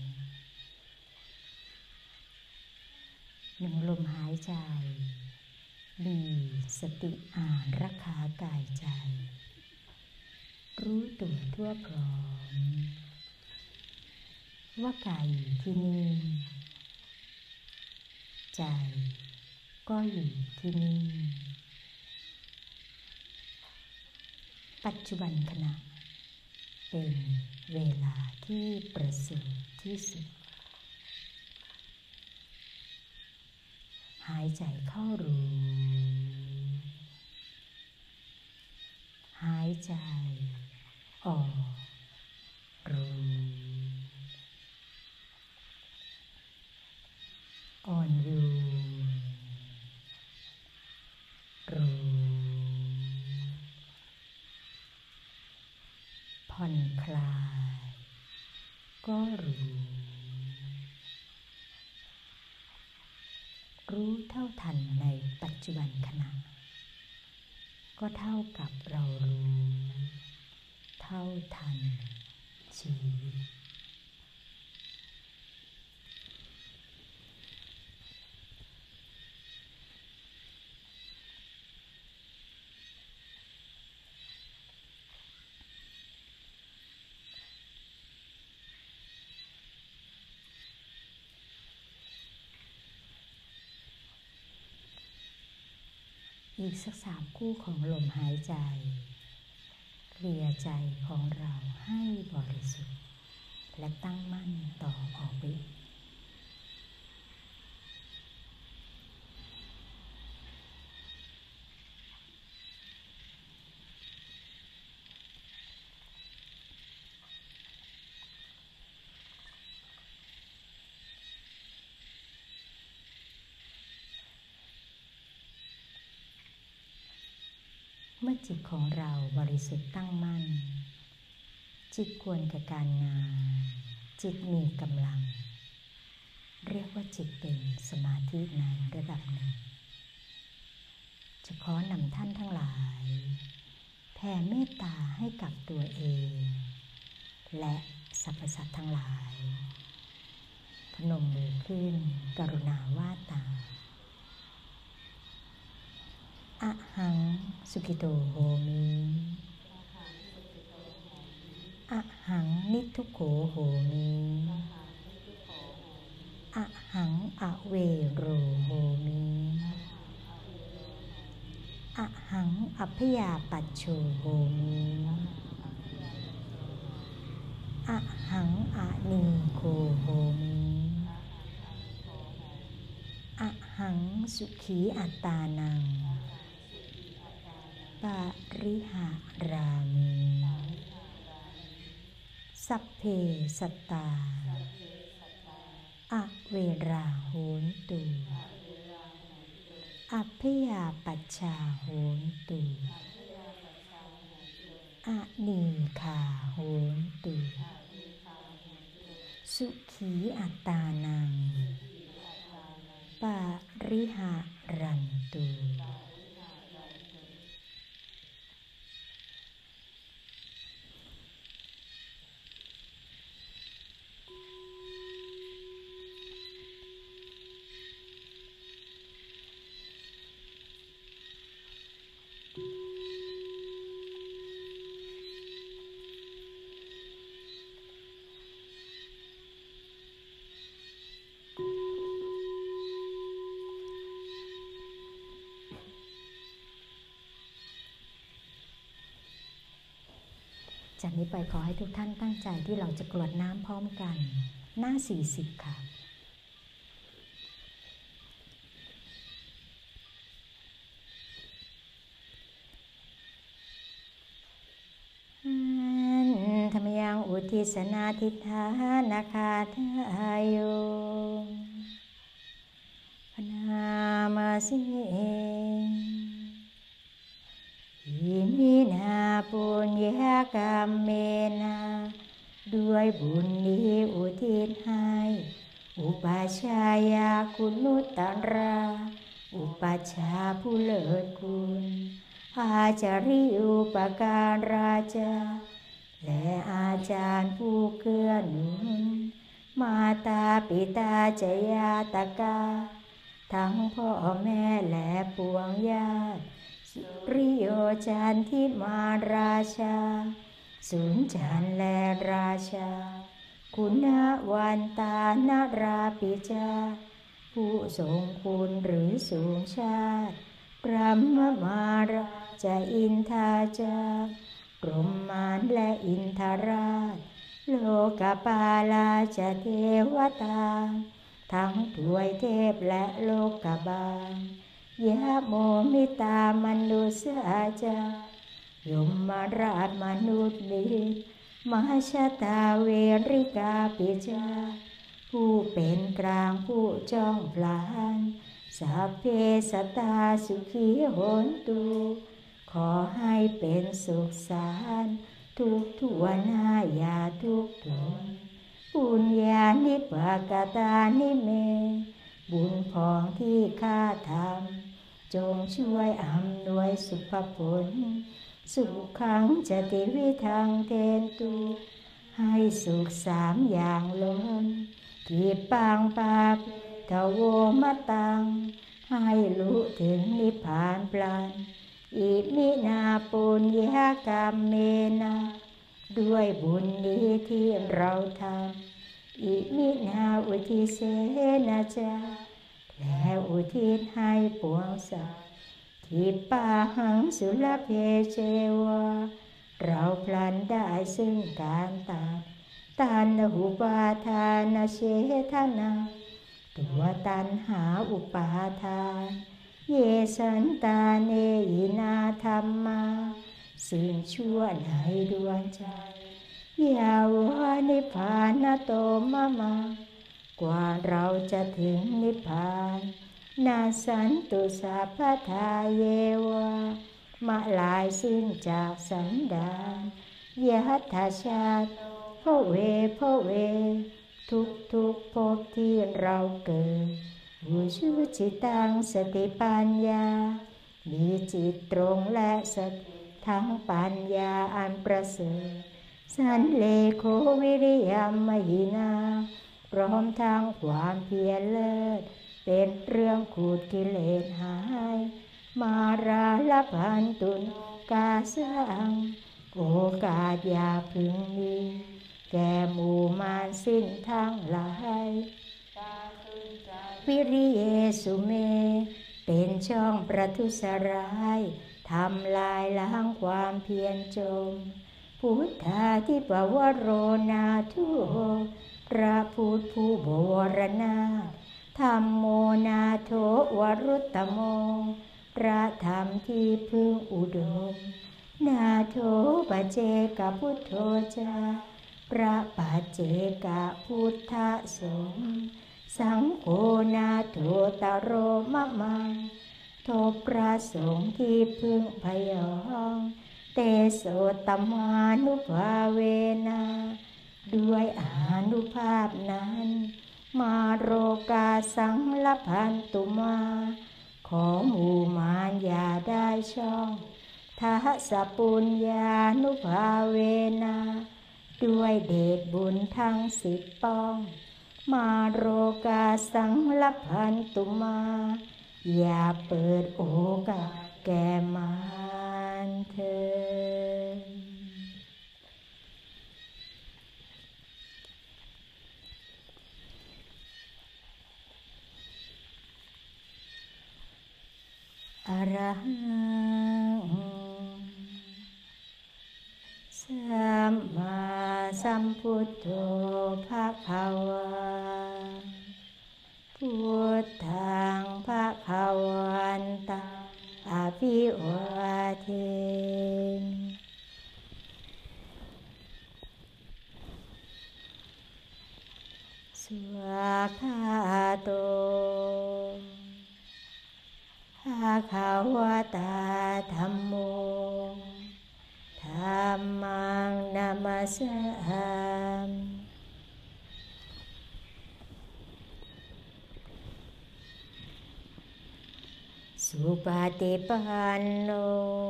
หนึ่งลมหายใจมีสติอ่านรักษากายใจรู้ตัวทั่วพร้อมว่ากายอยู่ที่นี่ใจก็อยู่ที่นี่ปัจจุบันขณะเป็นเวลาที่ประเสริฐที่สุดหายใจเข้ารู้หายใจออกรู้อ่อนโยนรู้ผ่อนคลายก็รู้เท่าทันในปัจจุบันขณะก็เท่ากับเรารู้เท่าทันชีวิตอีกสัก3 คู่ของลมหายใจเคลียร์ใจของเราให้บริสุทธิ์และตั้งมั่นต่อออกไปเมื่อจิตของเราบริสุทธิ์ตั้งมั่นจิตควรแก่การงานจิตมีกำลังเรียกว่าจิตเป็นสมาธิในระดับหนึ่งจะขอนำท่านทั้งหลายแผ่เมตตาให้กับตัวเองและสรรพสัตว์ทั้งหลายพนมมือขึ้นกรุณาว่าตามอะหังสุขิโตโหมิอะหังนิทุโขโหมิอะหังอเวโรโหมิอะหังอัพยาปัชโชโหมิอะหังอะนีโคโหมิอะหังสุขีอัตตานังปริหารามิสัพเพสัตตาอเวราโหนตุอัพยาปัชชาโหนตุอนีฆาโหนตุสุขีอัตตานังปริหารันตุจากนี้ไปขอให้ทุกท่านตั้งใจที่เราจะกรวดน้ำพร้อมกันหน้า40ค่ะธรรมยังอุทิศนาทิฏฐานาคาทายโยพนามาสิอิมินาปุญญากรรมเมนะด้วยบุญนี้อุทิศให้อุปัชฌายาคุณุตตราอุปัชฌาย์ผู้เลิศคุณอาจาริอุปการาจาและอาจารย์ผู้เกื้อหนุนมาตาปิตาจยาตกาทั้งพ่อแม่และปวงญาติสุริโยจันทิมาราชาสุนจันและราชาคุณวันตานาราปิจาผู้ทรงคุณหรือสูงชาติพระมมาราชอินทาจากรมมารและอินทราชโลกปาลาจเทวตาทั้งถวยเทพและโลกบาลยะโมมิตามนุสาจายมราชมนุษย์นิมหชตาเวริกาปิจาผู้เป็นกลางผู้จ้องพลานสัพเพสัตตาสุขีโหนตุขอให้เป็นสุขสารทุกทั่วหน้าอย่าทุกข์ทนปุญญานิปกตานิเมบุญพองที่ข้าทำจงช่วยอำนวยสุภผลสุขังจติวิทังเทนตุให้สุข3อย่างล้นกีปังปาปทโวมตังให้รู้ถึงนิพพานพลันอิมินาปุญญากรรมเมนะด้วยบุญนี้ที่เราทำอิมินาอุทิเสนาจาและอุทิศให้ปวงสัตว์ทิปาหังสุลเพเชวาเราพลันได้ซึ่งการตันหุปาทานเชทนาตัวตันหาอุปาทานเยสันตาเนยินาธรรมาซึ่งชั่วในดวงใจยาวานิพพานโตมะมากว่าเราจะถึงนิพพานนาสันตุสัพพทาเยวะมาลายสิ้นจากสันดานยัตถชาติพระเวทุกภพที่เราเกิดบุชุจิตังสติปัญญามีจิตตรงและสติทั้งปัญญาอันประเสริฐสันเลโควิริยมหินาพร้อมทั้งความเพียรเลิศเป็นเรื่องขูดกิเลสหายมาราลพันตุนกาสังโอกาสอย่าพึงมีแก่หมู่มารสิ้นทั้งหลายวิริเยสุเมเป็นช่องประทุษร้ายทำลายล้างความเพียรจมพุทธาทิปวโรนาทุโหพระพุทธผู้บวรนาธัมโมนาโถวรุตตโมพระธรรมที่พึงอุดมนาโถปัจเจกพุทโธจาพระปัจเจกพุทธสงฆ์สังโฆนาโถตโรมะมังโทพระสงฆ์ที่พึงพยองเตโสตมานุภาเวนะด้วยอานุภาพนั้นมาโรกาสังลพันตุมาขอหมู่มารอย่าได้ช่องทัสสะปุญญานุภาเวนะด้วยเดชบุญทั้ง10ป้องมาโรกาสังลพันตุมาอย่าเปิดโอกาสแก่มารเถิดอรหังสัมมาสัมพุทโธภควาพุทธังภควันตังอภิวาเทมิสุขโตภควตาธัมโมธัมมังนามัสสามิสุปฏิปันโน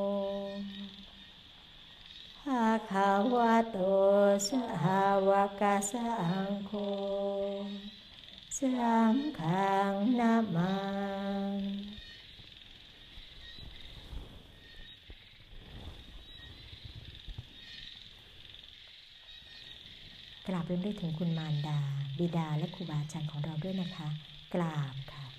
ภควโตสาวกสังโฆสังฆังนามามิกราบเรียนได้ถึงคุณมารดาบิดาและครูบาอาจารย์ของเราด้วยนะคะกราบค่ะ